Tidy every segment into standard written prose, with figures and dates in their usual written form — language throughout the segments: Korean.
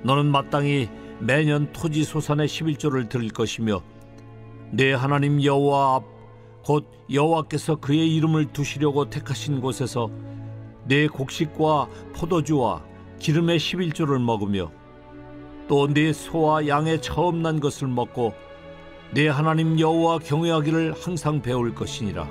너는 마땅히 매년 토지 소산의 11조를 드릴 것이며 내 하나님 여호와 앞 곧 여호와께서 그의 이름을 두시려고 택하신 곳에서 내 곡식과 포도주와 기름의 11조를 먹으며 또 내 소와 양의 처음 난 것을 먹고 내 하나님 여호와 경외하기를 항상 배울 것이니라.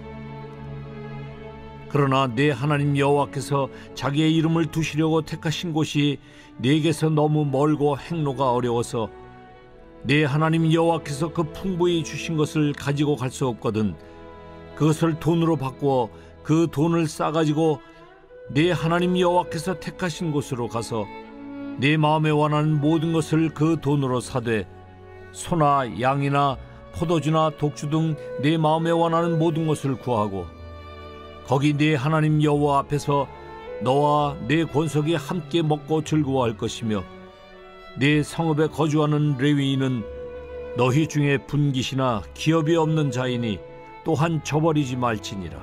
그러나 내 하나님 여호와께서 자기의 이름을 두시려고 택하신 곳이 네게서 너무 멀고 행로가 어려워서 내 하나님 여호와께서 그 풍부히 주신 것을 가지고 갈 수 없거든 그것을 돈으로 바꾸어 그 돈을 싸가지고 내 하나님 여호와께서 택하신 곳으로 가서 내 마음에 원하는 모든 것을 그 돈으로 사되 소나 양이나 포도주나 독주 등 내 마음에 원하는 모든 것을 구하고 거기 네 하나님 여호와 앞에서 너와 네 권속이 함께 먹고 즐거워할 것이며 네 성읍에 거주하는 레위인은 너희 중에 분깃이나 기업이 없는 자이니 또한 저버리지 말지니라.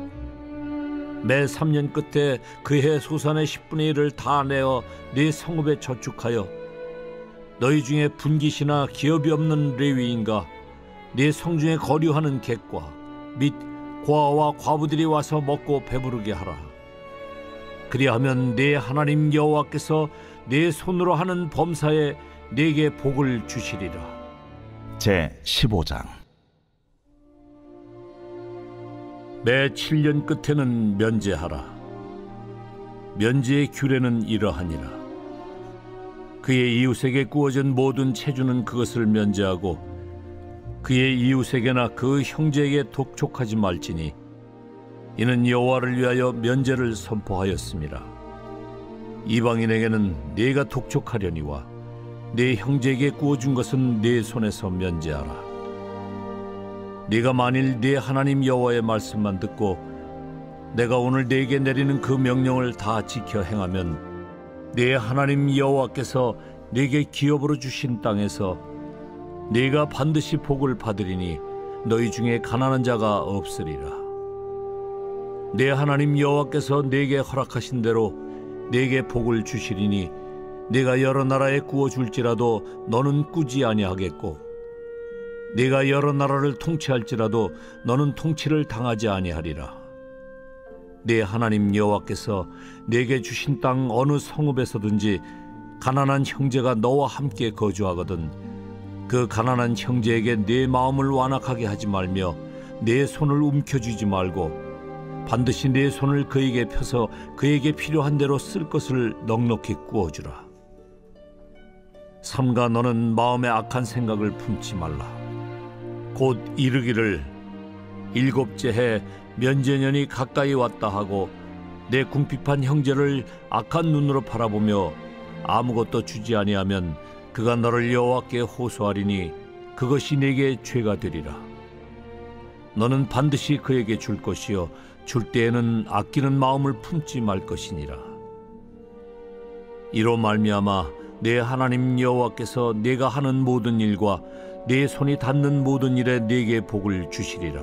매 3년 끝에 그해 소산의 10분의 1을 다 내어 네 성읍에 저축하여 너희 중에 분깃이나 기업이 없는 레위인과 네 성중에 거류하는 객과 및 고아와 과부들이 와서 먹고 배부르게 하라. 그리하면 네 하나님 여호와께서 네 손으로 하는 범사에 네게 복을 주시리라. 제 15장. 매 7년 끝에는 면제하라. 면제의 규례는 이러하니라. 그의 이웃에게 구워진 모든 체주는 그것을 면제하고 그의 이웃에게나 그 형제에게 독촉하지 말지니 이는 여호와를 위하여 면제를 선포하였음이라. 이방인에게는 네가 독촉하려니와 네 형제에게 구워준 것은 네 손에서 면제하라. 네가 만일 네 하나님 여호와의 말씀만 듣고 내가 오늘 네게 내리는 그 명령을 다 지켜 행하면 네 하나님 여호와께서 네게 기업으로 주신 땅에서 네가 반드시 복을 받으리니 너희 중에 가난한 자가 없으리라. 네 하나님 여호와께서 네게 허락하신 대로 네게 복을 주시리니 네가 여러 나라에 구워줄지라도 너는 꾸지 아니하겠고 네가 여러 나라를 통치할지라도 너는 통치를 당하지 아니하리라. 네 하나님 여호와께서 네게 주신 땅 어느 성읍에서든지 가난한 형제가 너와 함께 거주하거든 그 가난한 형제에게 네 마음을 완악하게 하지 말며 네 손을 움켜쥐지 말고 반드시 네 손을 그에게 펴서 그에게 필요한 대로 쓸 것을 넉넉히 구워주라. 삼가 너는 마음에 악한 생각을 품지 말라. 곧 이르기를 일곱째 해 면제년이 가까이 왔다 하고 내 궁핍한 형제를 악한 눈으로 바라보며 아무것도 주지 아니하면 그가 너를 여호와께 호소하리니 그것이 네게 죄가 되리라. 너는 반드시 그에게 줄 것이요 줄 때에는 아끼는 마음을 품지 말 것이니라. 이로 말미암아 내 하나님 여호와께서 네가 하는 모든 일과 네 손이 닿는 모든 일에 네게 복을 주시리라.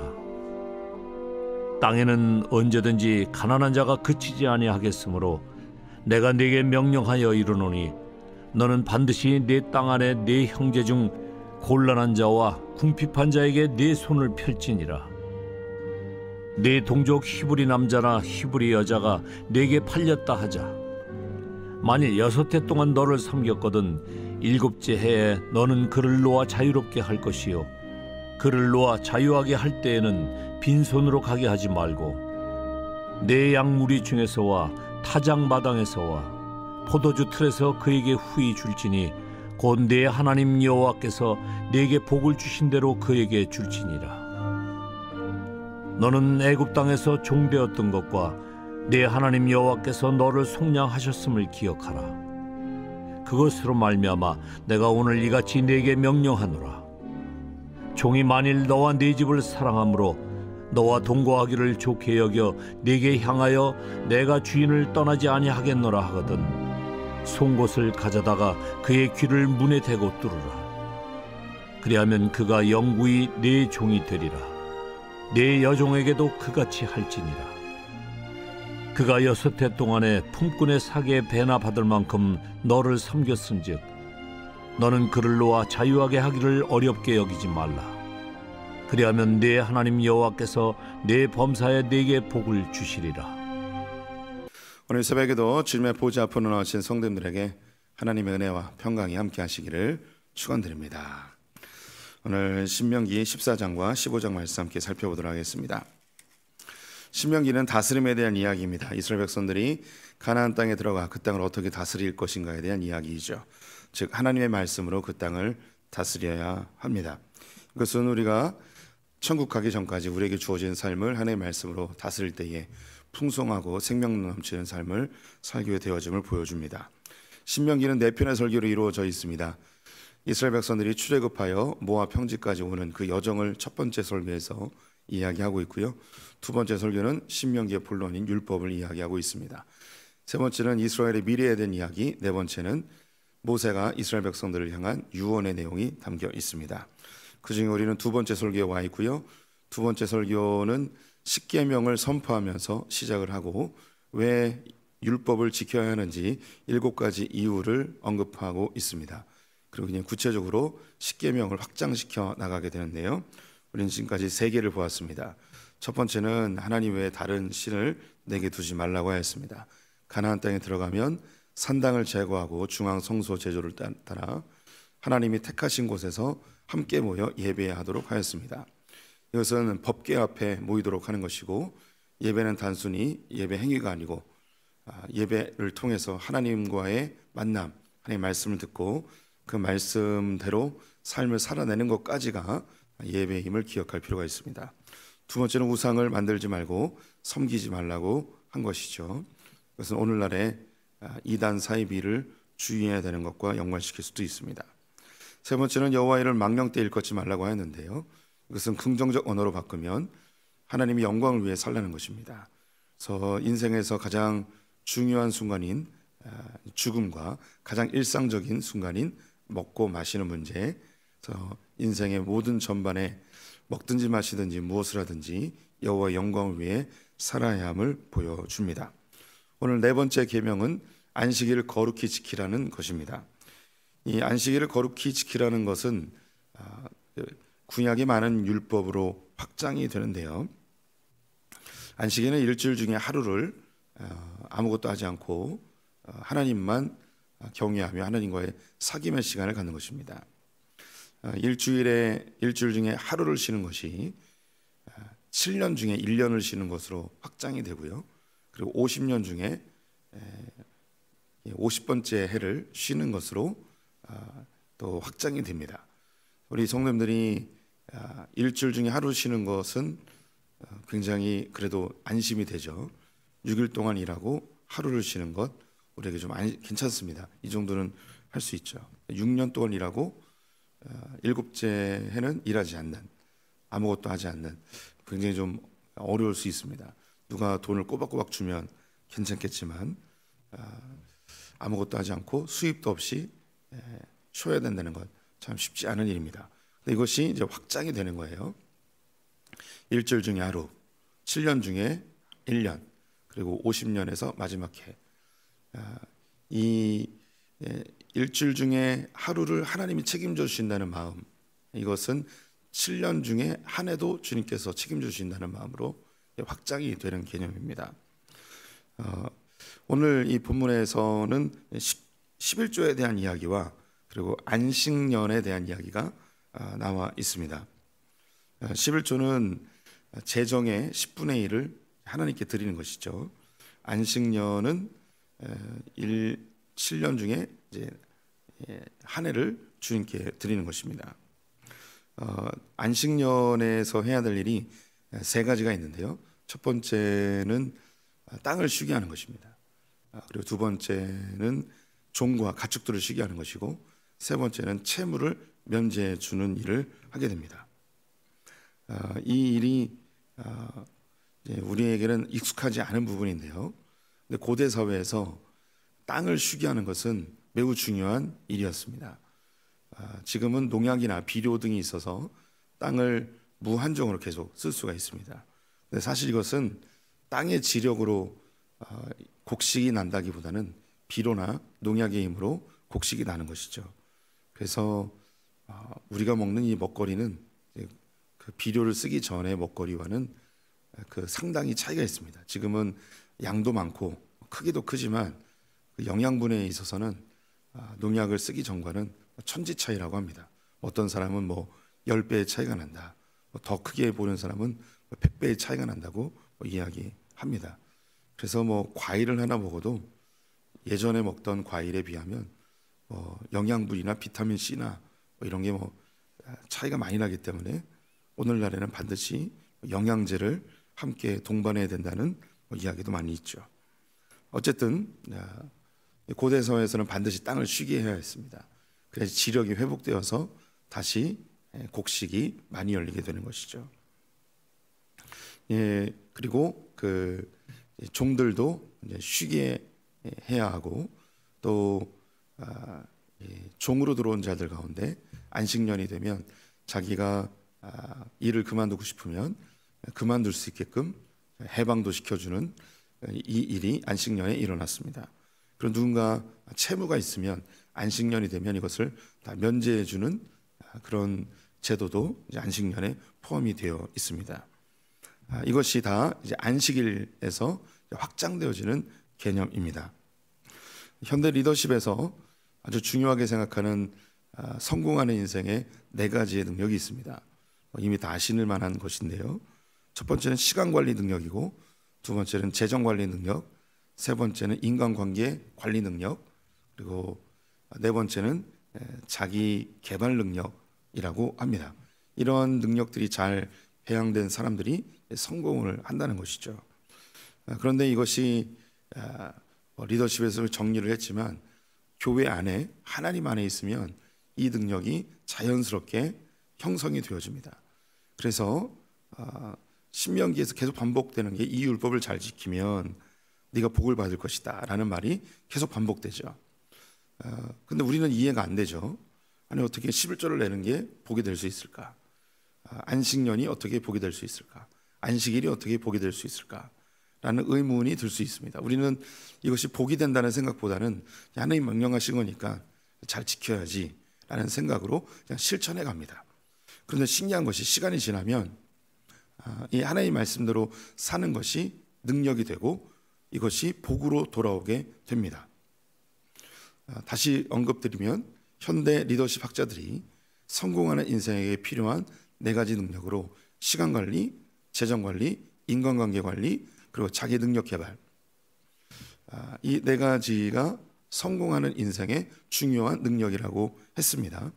땅에는 언제든지 가난한 자가 그치지 아니하겠으므로 내가 네게 명령하여 이르노니 너는 반드시 네 땅 안에 네 형제 중 곤란한 자와 궁핍한 자에게 네 손을 펼지니라. 네 동족 히브리 남자나 히브리 여자가 네게 팔렸다 하자. 만일 6해 동안 너를 섬겼거든 7째 해에 너는 그를 놓아 자유롭게 할 것이요 그를 놓아 자유하게 할 때에는 빈손으로 가게 하지 말고 내 양무리 중에서와 타작 마당에서와 포도주 틀에서 그에게 후히 줄지니 곧 내 하나님 여호와께서 네게 복을 주신 대로 그에게 줄지니라. 너는 애굽 땅에서 종되었던 것과 내 하나님 여호와께서 너를 속량하셨음을 기억하라. 그것으로 말미암아 내가 오늘 이같이 네게 명령하노라. 종이 만일 너와 네 집을 사랑함으로 너와 동거하기를 좋게 여겨 네게 향하여 내가 주인을 떠나지 아니하겠노라 하거든 송곳을 가져다가 그의 귀를 문에 대고 뚫으라. 그리하면 그가 영구히 네 종이 되리라. 네 여종에게도 그같이 할지니라. 그가 6해 동안에 품꾼의 사기에 배나 받을 만큼 너를 섬겼은즉 너는 그를 놓아 자유하게 하기를 어렵게 여기지 말라. 그리하면 네 하나님 여호와께서 네 범사에 네게 복을 주시리라. 오늘 새벽에도 주님의 보좌 앞으로 나오신 성도님들에게 하나님의 은혜와 평강이 함께 하시기를 축원드립니다. 오늘 신명기 14장과 15장 말씀 함께 살펴보도록 하겠습니다. 신명기는 다스림에 대한 이야기입니다. 이스라엘 백성들이 가나안 땅에 들어가 그 땅을 어떻게 다스릴 것인가에 대한 이야기이죠. 즉 하나님의 말씀으로 그 땅을 다스려야 합니다. 이것은 우리가 천국 가기 전까지 우리에게 주어진 삶을 하나님의 말씀으로 다스릴 때에 풍성하고 생명 넘치는 삶을 살게 되어짐을 보여줍니다. 신명기는 4편의 설교로 이루어져 있습니다. 이스라엘 백성들이 출애굽하여 모압 평지까지 오는 그 여정을 첫 번째 설교에서 이야기하고 있고요. 두 번째 설교는 신명기의 본론인 율법을 이야기하고 있습니다. 세 번째는 이스라엘의 미래에 대한 이야기, 네 번째는 모세가 이스라엘 백성들을 향한 유언의 내용이 담겨 있습니다. 그중에 우리는 두 번째 설교에 와 있고요. 두 번째 설교는 십계명을 선포하면서 시작을 하고 왜 율법을 지켜야 하는지 7가지 이유를 언급하고 있습니다. 그리고 그냥 구체적으로 십계명을 확장시켜 나가게 되는데요. 우리는 지금까지 3개를 보았습니다. 첫 번째는 하나님 외에 다른 신을 내게 두지 말라고 하였습니다. 가나안 땅에 들어가면 산당을 제거하고 중앙 성소 제조를 따라 하나님이 택하신 곳에서 함께 모여 예배하도록 하였습니다. 이것은 법궤 앞에 모이도록 하는 것이고, 예배는 단순히 예배 행위가 아니고 예배를 통해서 하나님과의 만남, 하나님의 말씀을 듣고 그 말씀대로 삶을 살아내는 것까지가 예배의 힘을 기억할 필요가 있습니다. 두 번째는 우상을 만들지 말고 섬기지 말라고 한 것이죠. 그것은 오늘날의 이단 사이비를 주의해야 되는 것과 연관시킬 수도 있습니다. 세 번째는 여호와 이름을 망령되 일컫지 말라고 했는데요. 이것은 긍정적 언어로 바꾸면 하나님의 영광을 위해 살라는 것입니다. 그래서 인생에서 가장 중요한 순간인 죽음과 가장 일상적인 순간인 먹고 마시는 문제, 그래서 인생의 모든 전반에 먹든지 마시든지 무엇을 하든지 여호와의 영광을 위해 살아야 함을 보여줍니다. 오늘 네 번째 계명은 안식일을 거룩히 지키라는 것입니다. 이 안식일을 거룩히 지키라는 것은 구약의 많은 율법으로 확장이 되는데요. 안식일은 일주일 중에 하루를 아무것도 하지 않고 하나님만 경외하며 하나님과의 사귐의 시간을 갖는 것입니다. 일주일 중에 하루를 쉬는 것이 7년 중에 1년을 쉬는 것으로 확장이 되고요. 그리고 50년 중에 50번째 해를 쉬는 것으로 또 확장이 됩니다. 우리 성도님들이 일주일 중에 하루 쉬는 것은 굉장히 그래도 안심이 되죠. 6일 동안 일하고 하루를 쉬는 것 우리에게 좀 괜찮습니다. 이 정도는 할 수 있죠. 6년 동안 일하고 7째 해는 일하지 않는, 아무것도 하지 않는, 굉장히 좀 어려울 수 있습니다. 누가 돈을 꼬박꼬박 주면 괜찮겠지만 아무것도 하지 않고 수입도 없이 쉬어야 된다는 것 참 쉽지 않은 일입니다. 근데 이것이 이제 확장이 되는 거예요. 일주일 중에 하루, 7년 중에 1년, 그리고 50년에서 마지막 해. 이 일주일 중에 하루를 하나님이 책임져 주신다는 마음, 이것은 7년 중에 한 해도 주님께서 책임져 주신다는 마음으로 확장이 되는 개념입니다. 오늘 이 본문에서는 11조에 대한 이야기와 그리고 안식년에 대한 이야기가 나와 있습니다. 11조는 재정의 10분의 1을 하나님께 드리는 것이죠. 안식년은 7년 중에 이제 한 해를 주님께 드리는 것입니다. 안식년에서 해야 될 일이 3가지가 있는데요. 첫 번째는 땅을 쉬게 하는 것입니다. 그리고 두 번째는 종과 가축들을 쉬게 하는 것이고, 세 번째는 채무를 면제해 주는 일을 하게 됩니다. 이 일이 우리에게는 익숙하지 않은 부분인데요. 근데 고대 사회에서 땅을 쉬게 하는 것은 매우 중요한 일이었습니다. 지금은 농약이나 비료 등이 있어서 땅을 무한정으로 계속 쓸 수가 있습니다. 근데 사실 이것은 땅의 지력으로 곡식이 난다기보다는 비료나 농약의 힘으로 곡식이 나는 것이죠. 그래서 우리가 먹는 이 먹거리는 그 비료를 쓰기 전에 먹거리와는 그 상당히 차이가 있습니다. 지금은 양도 많고 크기도 크지만 그 영양분에 있어서는 농약을 쓰기 전과는 천지 차이라고 합니다. 어떤 사람은 뭐 10배의 차이가 난다. 더 크게 보는 사람은 100배의 차이가 난다고 이야기합니다. 그래서 뭐 과일을 하나 먹어도 예전에 먹던 과일에 비하면 영양분이나 비타민 C나 이런 게 뭐 차이가 많이 나기 때문에 오늘날에는 반드시 영양제를 함께 동반해야 된다는 이야기도 많이 있죠. 어쨌든 고대 사회에서는 반드시 땅을 쉬게 해야 했습니다. 그래서 지력이 회복되어서 다시 곡식이 많이 열리게 되는 것이죠. 그리고 그 종들도 이제 쉬게 해야 하고 또 종으로 들어온 자들 가운데 안식년이 되면 자기가 일을 그만두고 싶으면 그만둘 수 있게끔 해방도 시켜주는 이 일이 안식년에 일어났습니다. 그리고 누군가 채무가 있으면 안식년이 되면 이것을 다 면제해주는 그런 제도도 이제 안식년에 포함이 되어 있습니다. 이것이 다 이제 안식일에서 확장되어지는 개념입니다. 현대 리더십에서 아주 중요하게 생각하는 성공하는 인생의 4가지의 능력이 있습니다. 이미 다 아시는 만한 것인데요. 첫 번째는 시간 관리 능력이고, 두 번째는 재정 관리 능력, 세 번째는 인간관계 관리 능력, 그리고 네 번째는 자기 개발 능력이라고 합니다. 이런 능력들이 잘 배양된 사람들이 성공을 한다는 것이죠. 그런데 이것이 리더십에서 정리를 했지만 교회 안에 하나님 안에 있으면 이 능력이 자연스럽게 형성이 되어집니다. 그래서 신명기에서 계속 반복되는 게 이 율법을 잘 지키면 네가 복을 받을 것이다 라는 말이 계속 반복되죠. 근데 우리는 이해가 안 되죠. 아니 어떻게 11조를 내는 게 복이 될 수 있을까? 안식년이 어떻게 복이 될 수 있을까? 안식일이 어떻게 복이 될 수 있을까? 라는 의문이 들 수 있습니다. 우리는 이것이 복이 된다는 생각보다는 하나님 명령하신 거니까 잘 지켜야지 라는 생각으로 그냥 실천해 갑니다. 그런데 신기한 것이 시간이 지나면 이 하나님 말씀대로 사는 것이 능력이 되고 이것이 복으로 돌아오게 됩니다. 다시 언급드리면 현대 리더십 학자들이 성공하는 인생에게 필요한 4가지 능력으로 시간 관리, 재정 관리, 인간관계 관리, 그리고 자기 능력 개발, 이 4가지가 성공하는 인생의 중요한 능력이라고 했습니다.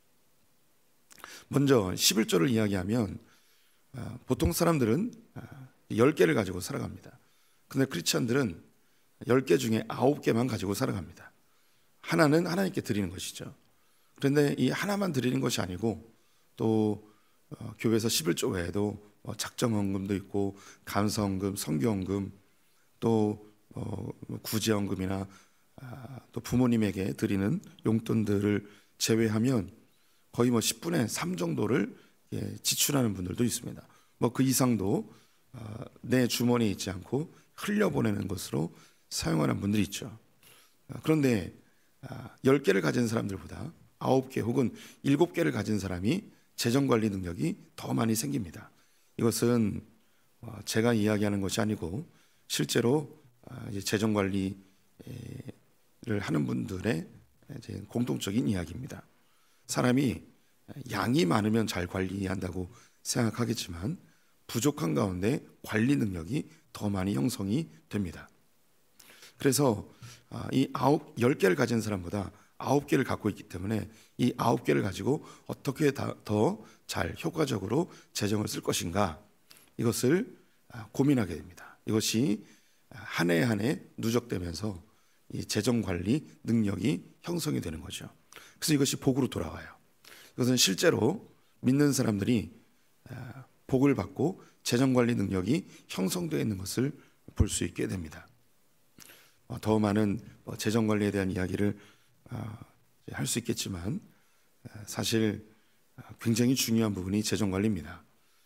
먼저 11조를 이야기하면 보통 사람들은 10개를 가지고 살아갑니다. 근데 크리스찬들은 10개 중에 9개만 가지고 살아갑니다. 하나는 하나님께 드리는 것이죠. 그런데 이 하나만 드리는 것이 아니고 또 교회에서 11조 외에도 작정헌금도 있고 감사헌금, 성교헌금, 또 구제헌금이나 또 부모님에게 드리는 용돈들을 제외하면 거의 10분의 3 정도를 지출하는 분들도 있습니다. 그 이상도 내 주머니에 있지 않고 흘려보내는 것으로 사용하는 분들이 있죠. 그런데 10개를 가진 사람들보다 9개 혹은 7개를 가진 사람이 재정관리 능력이 더 많이 생깁니다. 이것은 제가 이야기하는 것이 아니고 실제로 재정관리를 하는 분들의 공통적인 이야기입니다. 사람이 양이 많으면 잘 관리한다고 생각하겠지만 부족한 가운데 관리 능력이 더 많이 형성이 됩니다. 그래서 이 10개를 가진 사람보다 9개를 갖고 있기 때문에 이 9개를 가지고 어떻게 더 잘 효과적으로 재정을 쓸 것인가, 이것을 고민하게 됩니다. 이것이 한 해 한 해 누적되면서 이 재정관리 능력이 형성이 되는 거죠. 그래서 이것이 복으로 돌아와요. 이것은 실제로 믿는 사람들이 복을 받고 재정관리 능력이 형성되어 있는 것을 볼 수 있게 됩니다. 더 많은 재정관리에 대한 이야기를 할 수 있겠지만 사실 굉장히 중요한 부분이 재정관리입니다.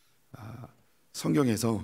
성경에서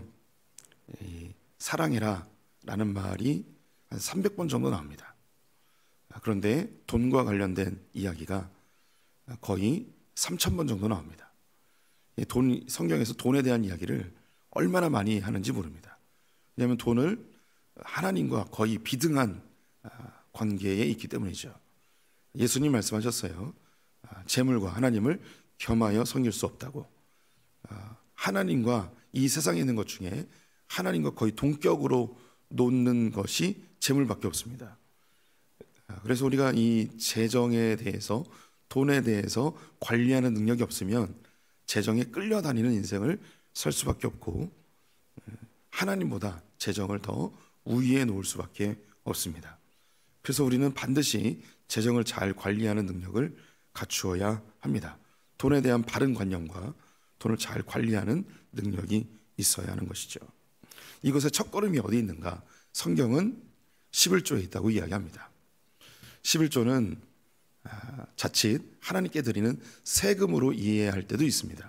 사랑해라 라는 말이 한 300번 정도 나옵니다. 그런데 돈과 관련된 이야기가 거의 3,000번 정도 나옵니다. 성경에서 돈에 대한 이야기를 얼마나 많이 하는지 모릅니다. 왜냐하면 돈을 하나님과 거의 비등한 관계에 있기 때문이죠. 예수님 말씀하셨어요. 재물과 하나님을 겸하여 섬길 수 없다고. 하나님과 이 세상에 있는 것 중에 하나님과 거의 동격으로 놓는 것이 재물밖에 없습니다. 그래서 우리가 이 재정에 대해서, 돈에 대해서 관리하는 능력이 없으면 재정에 끌려다니는 인생을 살 수밖에 없고, 하나님보다 재정을 더 우위에 놓을 수밖에 없습니다. 그래서 우리는 반드시 재정을 잘 관리하는 능력을 갖추어야 합니다. 돈에 대한 바른 관념과 돈을 잘 관리하는 능력이 있어야 하는 것이죠. 이것의 첫걸음이 어디 있는가? 성경은 11조에 있다고 이야기합니다. 11조는 자칫 하나님께 드리는 세금으로 이해할 때도 있습니다.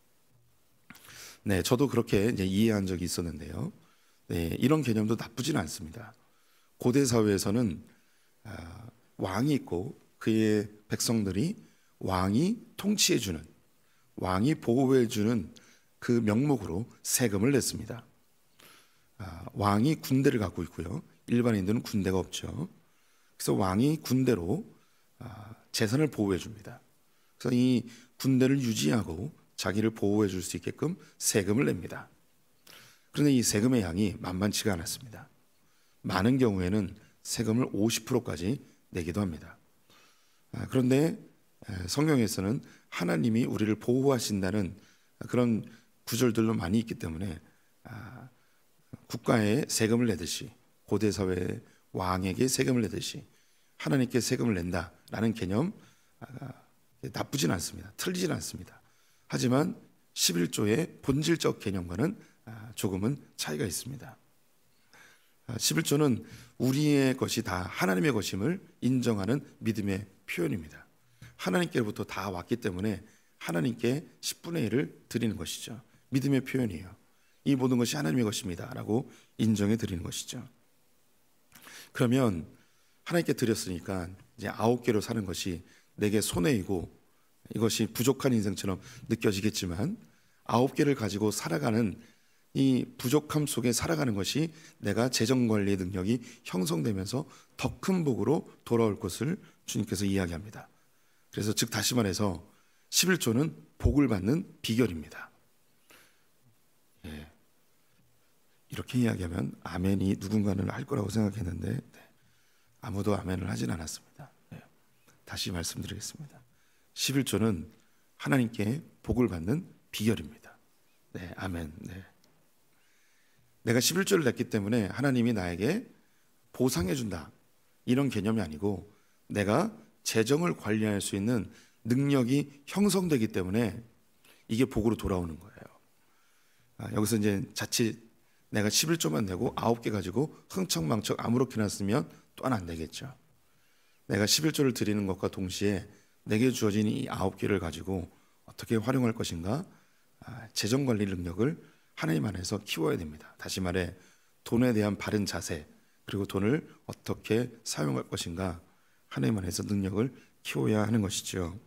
네, 저도 그렇게 이제 이해한 적이 있었는데요. 네, 이런 개념도 나쁘지는 않습니다. 고대 사회에서는 왕이 있고 그의 백성들이 왕이 통치해주는, 왕이 보호해주는 그 명목으로 세금을 냈습니다. 왕이 군대를 갖고 있고요. 일반인들은 군대가 없죠. 그래서 왕이 군대로 재산을 보호해 줍니다. 그래서 이 군대를 유지하고 자기를 보호해 줄 수 있게끔 세금을 냅니다. 그런데 이 세금의 양이 만만치가 않았습니다. 많은 경우에는 세금을 50%까지 내기도 합니다. 그런데 성경에서는 하나님이 우리를 보호하신다는 그런 구절들로 많이 있기 때문에 국가에 세금을 내듯이, 고대 사회의 왕에게 세금을 내듯이 하나님께 세금을 낸다라는 개념 나쁘진 않습니다. 틀리진 않습니다. 하지만 11조의 본질적 개념과는 조금은 차이가 있습니다. 11조는 우리의 것이 다 하나님의 것임을 인정하는 믿음의 표현입니다. 하나님께로부터 다 왔기 때문에 하나님께 10분의 1을 드리는 것이죠. 믿음의 표현이에요. 이 모든 것이 하나님의 것입니다 라고 인정해 드리는 것이죠. 그러면 하나님께 드렸으니까 이제 9개로 사는 것이 내게 손해이고 이것이 부족한 인생처럼 느껴지겠지만 9개를 가지고 살아가는 이 부족함 속에 살아가는 것이 내가 재정관리의 능력이 형성되면서 더 큰 복으로 돌아올 것을 주님께서 이야기합니다. 그래서 즉 다시 말해서 11조는 복을 받는 비결입니다. 이렇게 이야기하면 아멘이 누군가는 할 거라고 생각했는데 아무도 아멘을 하진 않았습니다. 다시 말씀드리겠습니다. 11조는 하나님께 복을 받는 비결입니다. 네, 아멘. 네. 내가 11조를 냈기 때문에 하나님이 나에게 보상해 준다 이런 개념이 아니고 내가 재정을 관리할 수 있는 능력이 형성되기 때문에 이게 복으로 돌아오는 거예요. 여기서 이제 자칫 내가 11조만 내고 9개 가지고 흥청망청 아무렇게나 쓰면 또한 안 되겠죠. 내가 11조를 드리는 것과 동시에 내게 주어진 이 9개를 가지고 어떻게 활용할 것인가, 재정관리 능력을 하나님 안에서 키워야 됩니다. 다시 말해 돈에 대한 바른 자세, 그리고 돈을 어떻게 사용할 것인가 하나님 안에서 능력을 키워야 하는 것이죠.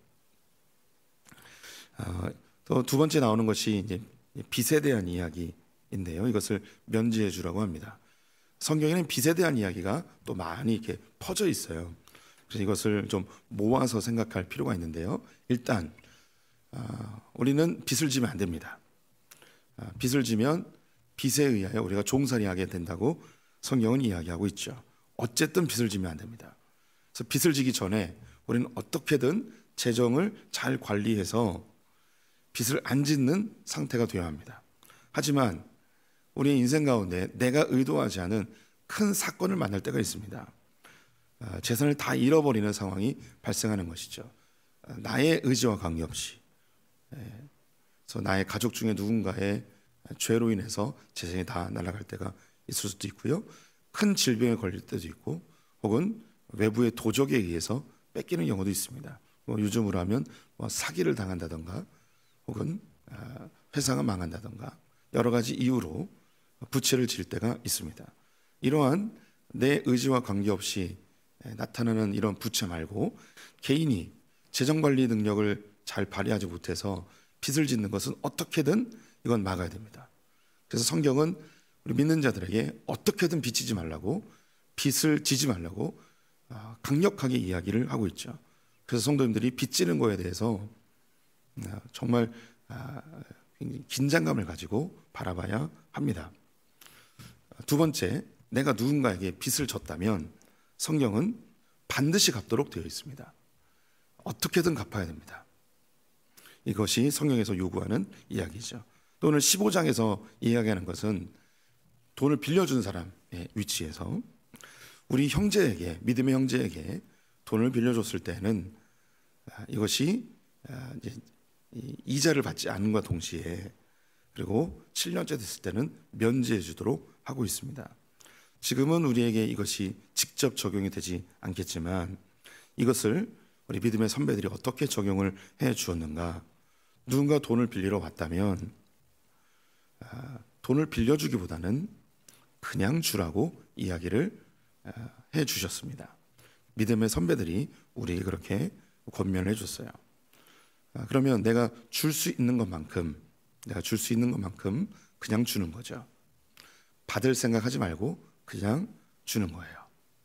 또 두 번째 나오는 것이 이제 빚에 대한 이야기인데요. 이것을 면제해 주라고 합니다. 성경에는 빚에 대한 이야기가 또 많이 이렇게 퍼져 있어요. 그래서 이것을 좀 모아서 생각할 필요가 있는데요. 일단 우리는 빚을 지면 안 됩니다. 빚을 지면 빚에 의하여 우리가 종살이하게 된다고 성경은 이야기하고 있죠. 어쨌든 빚을 지면 안 됩니다. 그래서 빚을 지기 전에 우리는 어떻게든 재정을 잘 관리해서 빚을 안 짓는 상태가 되어야 합니다. 하지만 우리의 인생 가운데 내가 의도하지 않은 큰 사건을 만날 때가 있습니다. 재산을 다 잃어버리는 상황이 발생하는 것이죠. 나의 의지와 관계없이, 그래서 나의 가족 중에 누군가의 죄로 인해서 재산이 다 날아갈 때가 있을 수도 있고요. 큰 질병에 걸릴 때도 있고, 혹은 외부의 도적에 의해서 뺏기는 경우도 있습니다. 요즘으로 하면 사기를 당한다던가, 혹은 회사가 망한다던가 여러 가지 이유로 부채를 질 때가 있습니다. 이러한 내 의지와 관계없이 나타나는 이런 부채 말고 개인이 재정관리 능력을 잘 발휘하지 못해서 빚을 짓는 것은 어떻게든 이건 막아야 됩니다. 그래서 성경은 우리 믿는 자들에게 어떻게든 빚지지 말라고, 빚을 지지 말라고 강력하게 이야기를 하고 있죠. 그래서 성도님들이 빚지는 거에 대해서 정말 긴장감을 가지고 바라봐야 합니다. 두 번째, 내가 누군가에게 빚을 졌다면 성경은 반드시 갚도록 되어 있습니다. 어떻게든 갚아야 됩니다. 이것이 성경에서 요구하는 이야기죠. 또 오늘 15장에서 이야기하는 것은 돈을 빌려준 사람의 위치에서 우리 형제에게, 믿음의 형제에게 돈을 빌려줬을 때는 이것이 이제 이자를 받지 않음과 동시에 그리고 7년째 됐을 때는 면제해 주도록 하고 있습니다. 지금은 우리에게 이것이 직접 적용이 되지 않겠지만 이것을 우리 믿음의 선배들이 어떻게 적용을 해 주었는가. 누군가 돈을 빌리러 왔다면 돈을 빌려주기보다는 그냥 주라고 이야기를 해 주셨습니다. 믿음의 선배들이 우리에게 그렇게 권면을 해 줬어요. 그러면 내가 줄 수 있는 것만큼 그냥 주는 거죠. 받을 생각하지 말고 그냥 주는 거예요.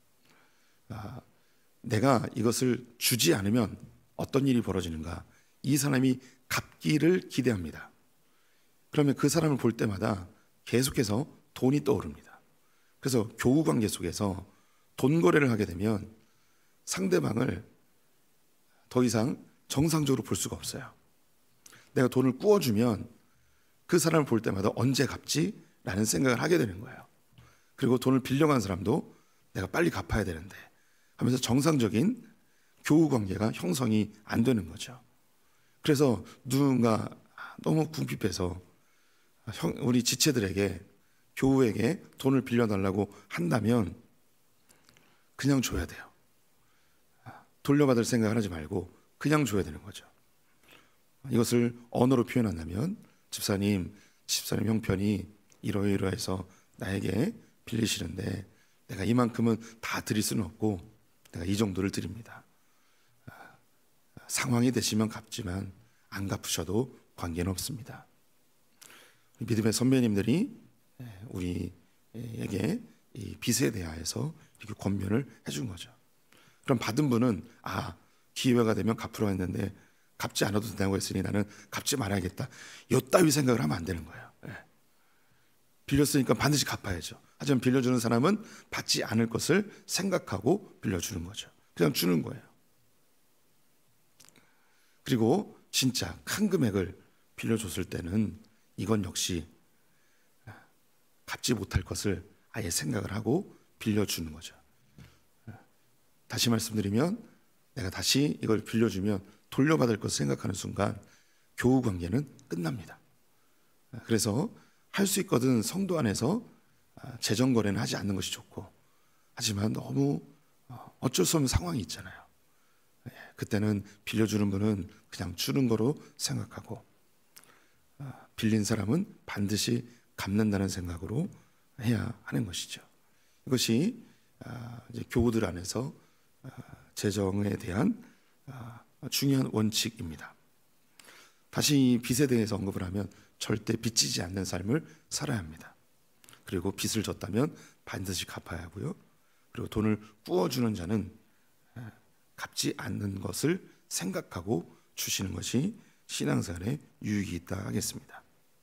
내가 이것을 주지 않으면 어떤 일이 벌어지는가? 이 사람이 갚기를 기대합니다. 그러면 그 사람을 볼 때마다 계속해서 돈이 떠오릅니다. 그래서 교우 관계 속에서 돈 거래를 하게 되면 상대방을 더 이상 정상적으로 볼 수가 없어요. 내가 돈을 꾸어주면 그 사람을 볼 때마다 언제 갚지? 라는 생각을 하게 되는 거예요. 그리고 돈을 빌려간 사람도 내가 빨리 갚아야 되는데 하면서 정상적인 교우 관계가 형성이 안 되는 거죠. 그래서 누군가 너무 궁핍해서 우리 지체들에게, 교우에게 돈을 빌려달라고 한다면 그냥 줘야 돼요. 돌려받을 생각을 하지 말고 그냥 줘야 되는 거죠. 이것을 언어로 표현한다면 집사님 형편이 이러이러해서 나에게 빌리시는데 내가 이만큼은 다 드릴 수는 없고 내가 이 정도를 드립니다. 상황이 되시면 갚지만 안 갚으셔도 관계는 없습니다. 믿음의 선배님들이 우리에게 이 빚에 대하여서 이렇게 권면을 해준 거죠. 그럼 받은 분은 기회가 되면 갚으러 했는데 갚지 않아도 된다고 했으니 나는 갚지 말아야겠다. 요따위 생각을 하면 안 되는 거예요. 빌렸으니까 반드시 갚아야죠. 하지만 빌려주는 사람은 받지 않을 것을 생각하고 빌려주는 거죠. 그냥 주는 거예요. 그리고 진짜 큰 금액을 빌려줬을 때는 이건 역시 갚지 못할 것을 아예 생각을 하고 빌려주는 거죠. 다시 말씀드리면 내가 다시 이걸 빌려주면 돌려받을 것을 생각하는 순간 교우 관계는 끝납니다. 그래서 할 수 있거든 성도 안에서 재정 거래는 하지 않는 것이 좋고, 하지만 너무 어쩔 수 없는 상황이 있잖아요. 그때는 빌려주는 분은 그냥 주는 거로 생각하고 빌린 사람은 반드시 갚는다는 생각으로 해야 하는 것이죠. 이것이 이제 교우들 안에서 재정에 대한 중요한 원칙입니다. 다시 이 빚에 대해서 언급을 하면 절대 빚지지 않는 삶을 살아야 합니다. 그리고 빚을 졌다면 반드시 갚아야 하고요. 그리고 돈을 꾸어주는 자는 갚지 않는 것을 생각하고 주시는 것이 신앙생활에 유익이 있다 하겠습니다.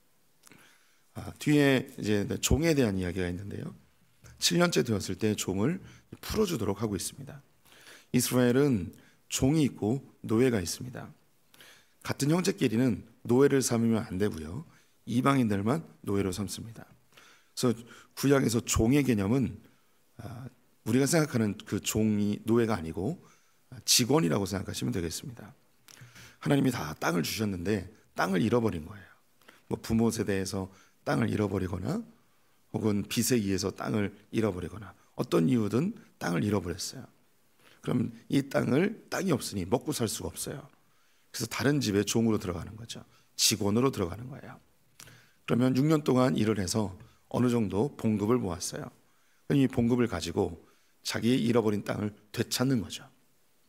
뒤에 이제 종에 대한 이야기가 있는데요. 7년째 되었을 때 종을 풀어주도록 하고 있습니다. 이스라엘은 종이 있고 노예가 있습니다. 같은 형제끼리는 노예를 삼으면 안 되고요. 이방인들만 노예로 삼습니다. 그래서 구약에서 종의 개념은 우리가 생각하는 그 종이 노예가 아니고 직원이라고 생각하시면 되겠습니다. 하나님이 다 땅을 주셨는데 땅을 잃어버린 거예요. 뭐 부모 세대에서 땅을 잃어버리거나 혹은 빚에 의해서 땅을 잃어버리거나 어떤 이유든 땅을 잃어버렸어요. 그럼 이 땅이 없으니 먹고 살 수가 없어요. 그래서 다른 집에 종으로 들어가는 거죠. 직원으로 들어가는 거예요. 그러면 6년 동안 일을 해서 어느 정도 봉급을 모았어요. 이 봉급을 가지고 자기의 잃어버린 땅을 되찾는 거죠.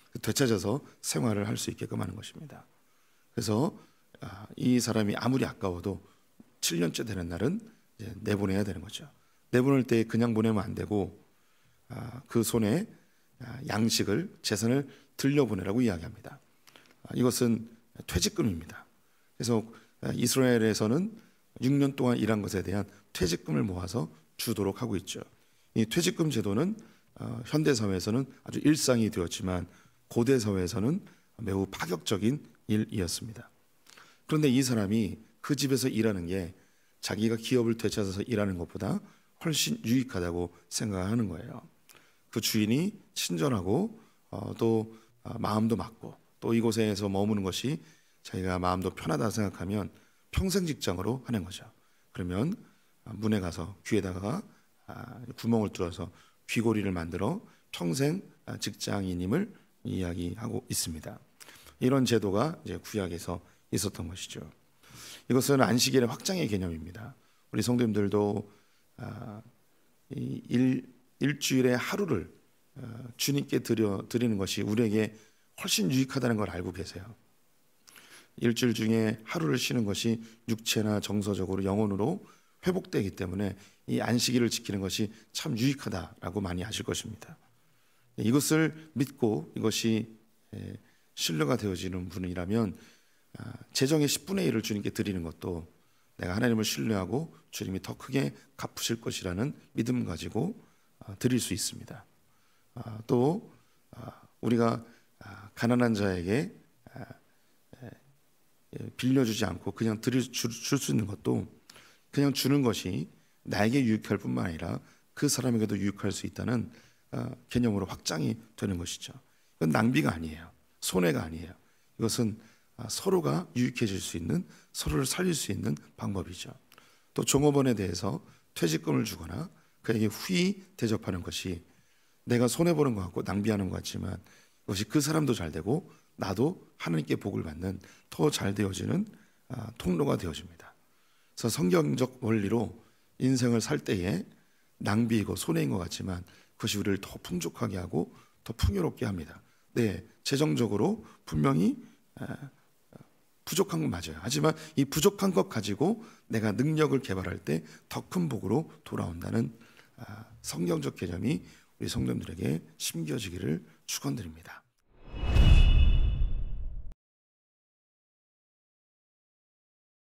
되찾아서 생활을 할 수 있게끔 하는 것입니다. 그래서 이 사람이 아무리 아까워도 7년째 되는 날은 이제 내보내야 되는 거죠. 내보낼 때 그냥 보내면 안 되고 그 손에 양식을 재산을 들려보내라고 이야기합니다. 이것은 퇴직금입니다. 그래서 이스라엘에서는 6년 동안 일한 것에 대한 퇴직금을 모아서 주도록 하고 있죠. 이 퇴직금 제도는 현대 사회에서는 아주 일상이 되었지만 고대 사회에서는 매우 파격적인 일이었습니다. 그런데 이 사람이 그 집에서 일하는 게 자기가 기업을 되찾아서 일하는 것보다 훨씬 유익하다고 생각하는 거예요. 그 주인이 친절하고 또 마음도 맞고 또 이곳에서 머무는 것이 자기가 마음도 편하다 생각하면 평생 직장으로 하는 거죠. 그러면 문에 가서 귀에다가 구멍을 뚫어서 귀고리를 만들어 평생 직장인임을 이야기하고 있습니다. 이런 제도가 이제 구약에서 있었던 것이죠. 이것은 안식일의 확장의 개념입니다. 우리 성도님들도 일주일에 하루를 주님께 드리는 것이 우리에게 훨씬 유익하다는 걸 알고 계세요. 일주일 중에 하루를 쉬는 것이 육체나 정서적으로 영혼으로 회복되기 때문에 이 안식일을 지키는 것이 참 유익하다라고 많이 아실 것입니다. 이것을 믿고 이것이 신뢰가 되어지는 분이라면 재정의 10분의 1을 주님께 드리는 것도 내가 하나님을 신뢰하고 주님이 더 크게 갚으실 것이라는 믿음 가지고 드릴 수 있습니다. 또 우리가 가난한 자에게 빌려주지 않고 그냥 줄 수 있는 것도 그냥 주는 것이 나에게 유익할 뿐만 아니라 그 사람에게도 유익할 수 있다는 개념으로 확장이 되는 것이죠. 이건 낭비가 아니에요. 손해가 아니에요. 이것은 서로가 유익해질 수 있는, 서로를 살릴 수 있는 방법이죠. 또 종업원에 대해서 퇴직금을 주거나 그에게 후히 대접하는 것이 내가 손해보는 것 같고 낭비하는 것 같지만 이것이 그 사람도 잘 되고 나도 하나님께 복을 받는 더 잘 되어지는 통로가 되어집니다. 그래서 성경적 원리로 인생을 살 때에 낭비이고 손해인 것 같지만 그것이 우리를 더 풍족하게 하고 더 풍요롭게 합니다. 네, 재정적으로 분명히 부족한 건 맞아요. 하지만 이 부족한 것 가지고 내가 능력을 개발할 때 더 큰 복으로 돌아온다는 성경적 개념이 우리 성도님들에게 심겨지기를 축원드립니다.